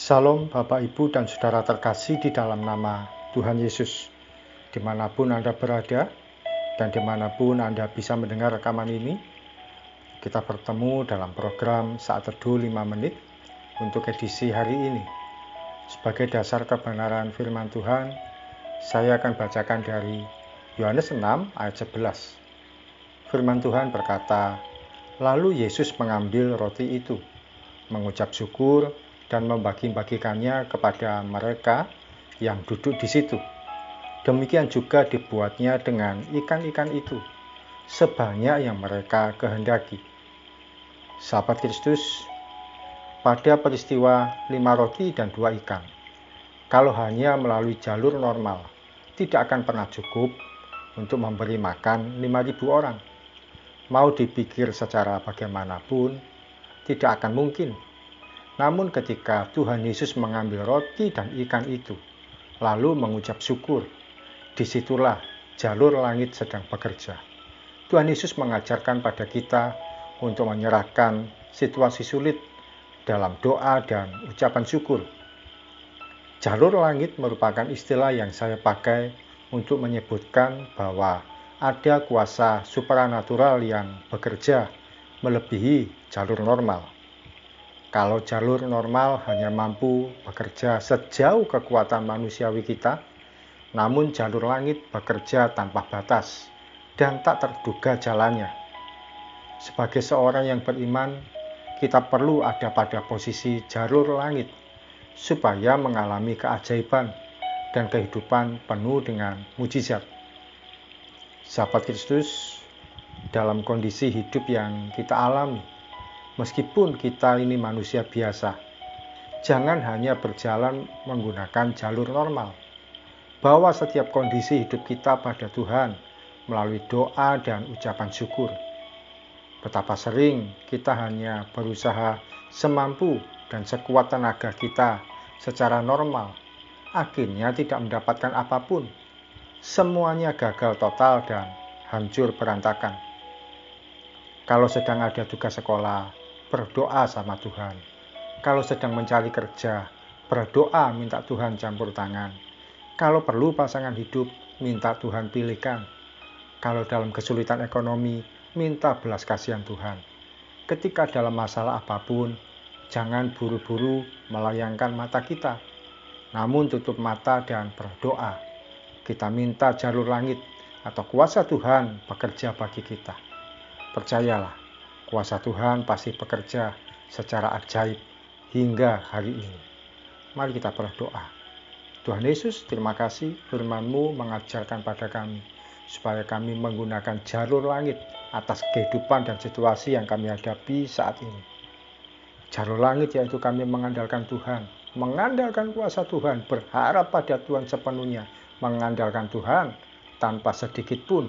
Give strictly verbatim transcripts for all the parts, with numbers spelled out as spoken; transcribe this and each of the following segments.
Salam Bapak, Ibu, dan Saudara terkasih di dalam nama Tuhan Yesus. Dimanapun Anda berada dan dimanapun Anda bisa mendengar rekaman ini, kita bertemu dalam program Saat Teduh lima menit untuk edisi hari ini. Sebagai dasar kebenaran firman Tuhan, saya akan bacakan dari Yohanes enam ayat sebelas. Firman Tuhan berkata, "Lalu Yesus mengambil roti itu, mengucap syukur, dan membagi-bagikannya kepada mereka yang duduk di situ. Demikian juga dibuatnya dengan ikan-ikan itu, sebanyak yang mereka kehendaki." Sahabat Kristus, pada peristiwa lima roti dan dua ikan, kalau hanya melalui jalur normal, tidak akan pernah cukup untuk memberi makan lima ribu orang. Mau dipikir secara bagaimanapun, tidak akan mungkin. Namun ketika Tuhan Yesus mengambil roti dan ikan itu, lalu mengucap syukur, disitulah jalur langit sedang bekerja. Tuhan Yesus mengajarkan pada kita untuk menyerahkan situasi sulit dalam doa dan ucapan syukur. Jalur langit merupakan istilah yang saya pakai untuk menyebutkan bahwa ada kuasa supranatural yang bekerja melebihi jalur normal. Kalau jalur normal hanya mampu bekerja sejauh kekuatan manusiawi kita, namun jalur langit bekerja tanpa batas dan tak terduga jalannya. Sebagai seorang yang beriman, kita perlu ada pada posisi jalur langit supaya mengalami keajaiban dan kehidupan penuh dengan mujizat. Sahabat Kristus, dalam kondisi hidup yang kita alami, meskipun kita ini manusia biasa, jangan hanya berjalan menggunakan jalur normal. Bawa setiap kondisi hidup kita pada Tuhan melalui doa dan ucapan syukur. Betapa sering kita hanya berusaha semampu dan sekuat tenaga kita secara normal, akhirnya tidak mendapatkan apapun. Semuanya gagal total dan hancur berantakan. Kalau sedang ada tugas sekolah, berdoa sama Tuhan. Kalau sedang mencari kerja, berdoa minta Tuhan campur tangan. Kalau perlu pasangan hidup, minta Tuhan pilihkan. Kalau dalam kesulitan ekonomi, minta belas kasihan Tuhan. Ketika dalam masalah apapun, jangan buru-buru melayangkan mata kita, namun tutup mata dan berdoa. Kita minta jalur langit atau kuasa Tuhan bekerja bagi kita. Percayalah, kuasa Tuhan pasti bekerja secara ajaib hingga hari ini. Mari kita berdoa. Tuhan Yesus, terima kasih firman-Mu mengajarkan pada kami, supaya kami menggunakan jalur langit atas kehidupan dan situasi yang kami hadapi saat ini. Jalur langit yaitu kami mengandalkan Tuhan, mengandalkan kuasa Tuhan, berharap pada Tuhan sepenuhnya, mengandalkan Tuhan tanpa sedikit pun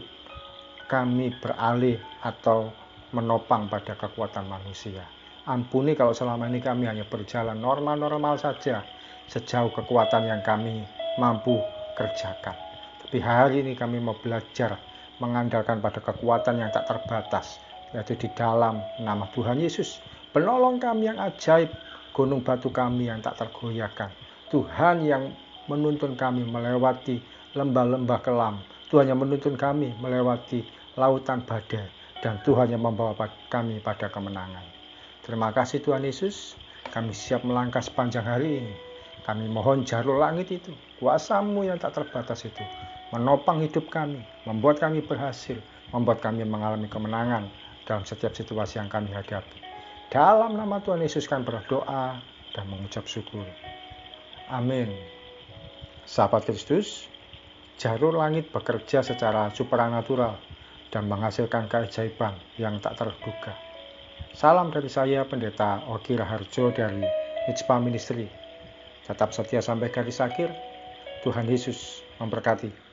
kami beralih atau menopang pada kekuatan manusia. Ampuni kalau selama ini kami hanya berjalan normal-normal saja, sejauh kekuatan yang kami mampu kerjakan. Tapi hari ini kami mau belajar mengandalkan pada kekuatan yang tak terbatas, yaitu di dalam nama Tuhan Yesus. Penolong kami yang ajaib, gunung batu kami yang tak tergoyahkan. Tuhan yang menuntun kami melewati lembah-lembah kelam. Tuhan yang menuntun kami melewati lautan badai. Dan Tuhan yang membawa kami pada kemenangan. Terima kasih Tuhan Yesus. Kami siap melangkah sepanjang hari ini. Kami mohon jalur langit itu, kuasa-Mu yang tak terbatas itu, menopang hidup kami, membuat kami berhasil, membuat kami mengalami kemenangan dalam setiap situasi yang kami hadapi. Dalam nama Tuhan Yesus kami berdoa dan mengucap syukur. Amin. Sahabat Kristus, jalur langit bekerja secara supranatural dan menghasilkan keajaiban yang tak terduga. Salam dari saya, Pendeta Ogi Raharjo dari Mitspa Ministry. Tetap setia sampai garis akhir. Tuhan Yesus memberkati.